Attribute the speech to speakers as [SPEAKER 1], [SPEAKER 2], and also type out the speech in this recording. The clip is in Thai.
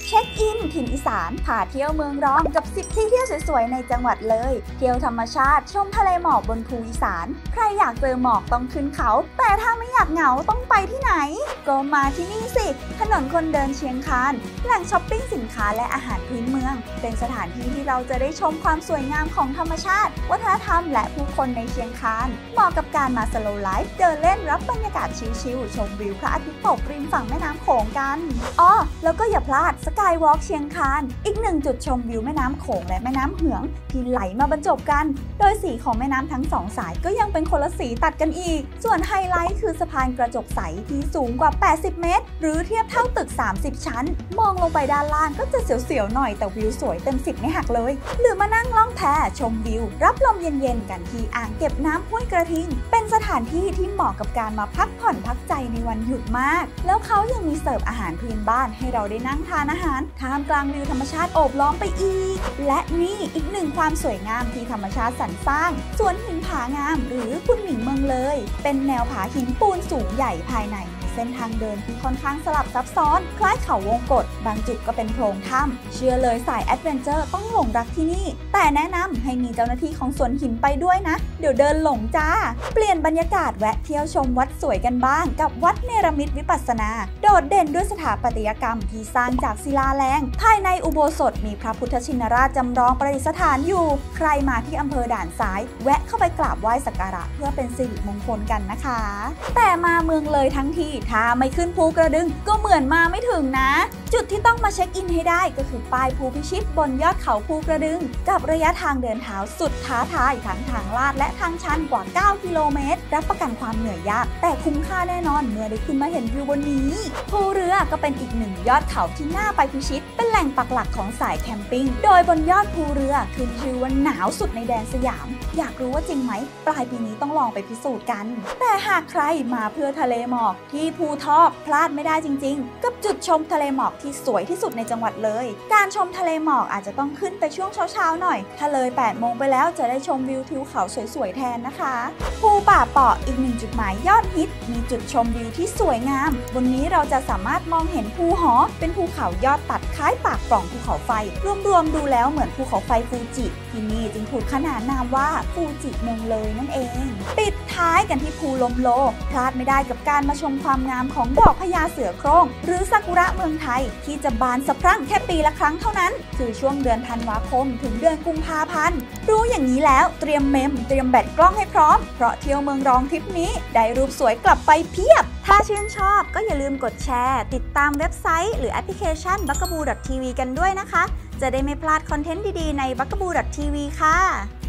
[SPEAKER 1] เช็คอินถิ่นอีสานพาเที่ยวเมืองร้องกับ10ที่เที่ยวสวยๆในจังหวัดเลยเที่ยวธรรมชาติชมทะเลหมอกบนภูอีสานใครอยากเจอหมอกต้องขึ้นเขาแต่ถ้าไม่อยากเหงาต้องไปที่ไหนก็มาที่นี่สิถนนคนเดินเชียงคานแหล่งช้อปปิ้งสินค้าและอาหารพื้นเมืองเป็นสถานที่ที่เราจะได้ชมความสวยงามของธรรมชาติวัฒนธรรมและผู้คนในเชียงคานเหมาะกับการมาสโลว์ไลฟ์เดินเล่นรับบรรยากาศชิลๆชมวิวพระอาทิตย์ตกริมฝั่งแม่น้ำโขงกันแล้วก็อย่าพลาดสกายวอล์กเชียงคานอีกหนึ่งจุดชมวิวแม่น้ำโขงและแม่น้ำเหืองที่ไหลมาบรรจบกันโดยสีของแม่น้ำทั้งสองสายก็ยังเป็นคนละสีตัดกันอีกส่วนไฮไลท์คือสะพานกระจกใสที่สูงกว่า80เมตรหรือเทียบเท่าตึก30ชั้นมองลงไปด้านล่างก็จะเสียวๆหน่อยแต่วิวสวยเต็ม10ไม่หักเลยหรือมานั่งล่องแพชมวิวรับลมเย็นๆกันที่อ่างเก็บน้ำห้วยกระทิงเป็นสถานที่ที่เหมาะกับการมาพักผ่อนพักใจในวันหยุดมากแล้วเขายังมีเสิร์ฟอาหารพื้นบ้านให้เราได้นั่งทานอาหารท่ามกลางวิวธรรมชาติโอบล้อมไปอีกและนี่อีกหนึ่งความสวยงามที่ธรรมชาติสรรสร้างสวนหินผางามหรือคุณหมิงเมืองเลยเป็นแนวผาหินปูนสูงใหญ่ภายในเส้นทางเดินที่ค่อนข้างสลับซับซ้อนคล้ายเขาวงกตบางจุดก็เป็นโพรงถ้ำเชื่อเลยสายแอดเวนเจอร์ต้องหลงรักที่นี่แต่แนะนำให้มีเจ้าหน้าที่ของสวนหินไปด้วยนะเดี๋ยวเดินหลงจ้าเปลี่ยนบรรยากาศแวะเที่ยวชมวัดสวยกันบ้างกับวัดเนรมิตวิปัสสนาโดดเด่นด้วยสถาปัตยกรรมที่สร้างจากศิลาแรงภายในอุโบสถมีพระพุทธชินราชจำลองประดิษฐานอยู่ใครมาที่อำเภอด่านซ้ายแวะเข้าไปกราบไหว้สักการะเพื่อเป็นสิริมงคลกันนะคะแต่มาเมืองเลยทั้งทีถ้าไม่ขึ้นภูกระดึงก็เหมือนมาไม่ถึงนะจุดที่ต้องมาเช็คอินให้ได้ก็คือป้ายภูพิชิตบนยอดเขาภูกระดึงกับระยะทางเดินเท้าสุดท้าทายทั้งทางลาดและทางชันกว่า9กิโลเมตรรับประกันความเหนื่อยยากแต่คุ้มค่าแน่นอนเมื่อได้ขึ้นมาเห็นวิวบนนี้ภูเรือก็เป็นอีกหนึ่งยอดเขาที่น่าไปพิชิตเป็นแหล่งปักหลักของสายแคมปิ้งโดยบนยอดภูเรือขึ้นชื่อว่าหนาวสุดในแดนสยามอยากรู้ว่าจริงไหมปลายปีนี้ต้องลองไปพิสูจน์กันแต่หากใครมาเพื่อทะเลหมอกที่ภูทอกพลาดไม่ได้จริงๆกับจุดชมทะเลหมอกที่สวยที่สุดในจังหวัดเลยการชมทะเลหมอกอาจจะต้องขึ้นไปช่วงเช้าๆหน่อยถ้าเลย8 โมงไปแล้วจะได้ชมวิวทิวเขาสวยๆแทนนะคะภูป่าเปาะอีกหนึ่งจุดหมายยอดฮิตมีจุดชมวิวที่สวยงามบนนี้เราจะสามารถมองเห็นภูหอเป็นภูเขายอดตัดคล้ายปากปล่องภูเขาไฟรวมๆดูแล้วเหมือนภูเขาไฟฟูจิที่นี่จึงถูกขนานนามว่าฟูจิเมืองเลยนั่นเองปิดท้ายกันที่ภูลมโลพลาดไม่ได้กับการมาชมความงามของดอกพญาเสือโคร่งหรือซากุระเมืองไทยที่จะบานสะพรั่งแค่ปีละครั้งเท่านั้นคือช่วงเดือนธันวาคมถึงเดือนกุมภาพันธ์รู้อย่างนี้แล้วเตรียมเแบตกล้องให้พร้อมเพราะเที่ยวเมืองรองทริปนี้ได้รูปสวยกลับไปเพียบถ้าชื่นชอบก็อย่าลืมกดแชร์ติดตามเว็บไซต์หรือแอปพลิเคชัน bugaboo.tv กันด้วยนะคะจะได้ไม่พลาดคอนเทนต์ดีๆใน bugaboo.tv ค่ะ